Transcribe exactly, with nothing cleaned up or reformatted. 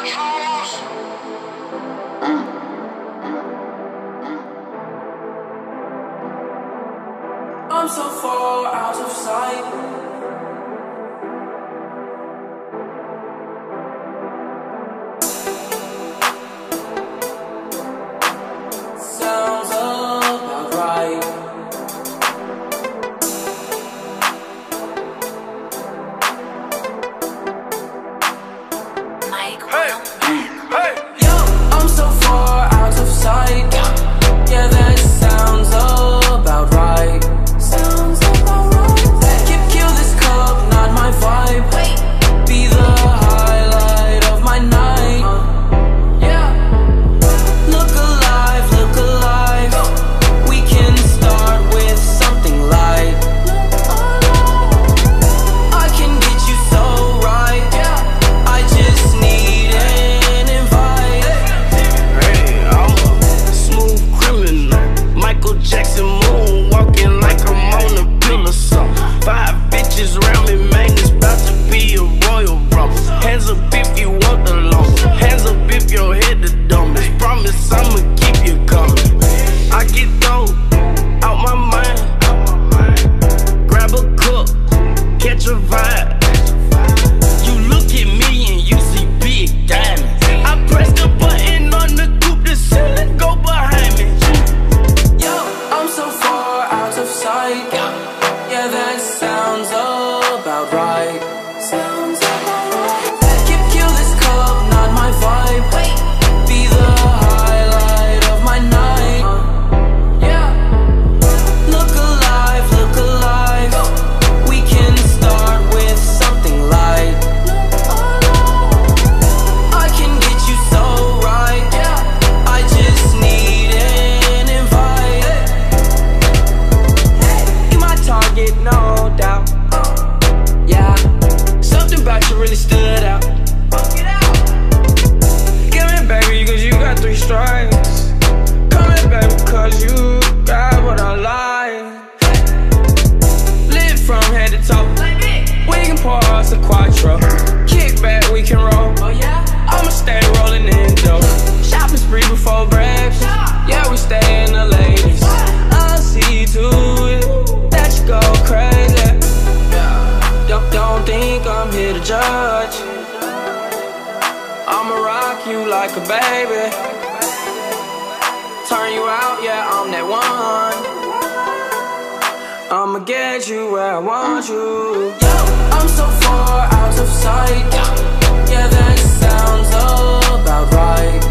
I'm so far out of sight. Sounds about right. Mike, Hey, hey. Yo, I'm so far out of sight. Yeah, that sounds about right. Sounds about right. Kill, kill this cup, not my vibe. Be the highlight of my night. Yeah. Look alive, look alive. We can start with something light. I can get you so right. I just need an invite. Hey, I'm a smooth criminal, Michael Jackson moonwalking like I'm on a pill or something. Five bitches around me, man, it's about to be a royal rumble. Hands up if you want the long, hands up if your head the dumbest. Promise I'ma keep you coming. I get dope out my mind, grab a cup, catch a vibe. You look at me and you see big diamonds. I press the button on the coupe, the ceiling go behind me. Yo, I'm so far out of sight. Yeah, that sounds about right. Sounds about right. Kill, kill this cup, not my vibe. Be the highlight of my night. Yeah. Look alive, look alive. We can start with something light. I can get you so right. I just need an invite. You my target, no doubt. Yeah, something about you really stood out. Give me baby, cause you got three strikes. Come here baby, cause you got what I like. Lit from head to toe. We can pour us a quattro. Kick back, we can roll. I'ma stay rolling in dough. Shopping spree before breakfast. Yeah, we stay in the ladies. I'll see to it that you go crazy. Don't, don't think I'm here to judge. I'ma rock you like a baby. Turn you out, yeah, I'm that one. I'ma get you where I want you. Yo, I'm so far out of sight. Yeah, that sounds about right.